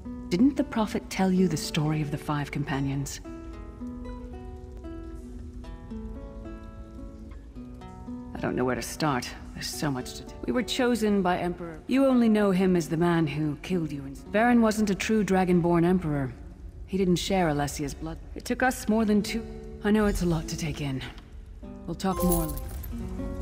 Didn't the prophet tell you the story of the 5 companions? I don't know where to start. There's so much to tell. We were chosen by Emperor. You only know him as the man who killed you. Varen wasn't a true Dragonborn Emperor. He didn't share Alessia's blood. It took us more than 2... I know it's a lot to take in. We'll talk more later.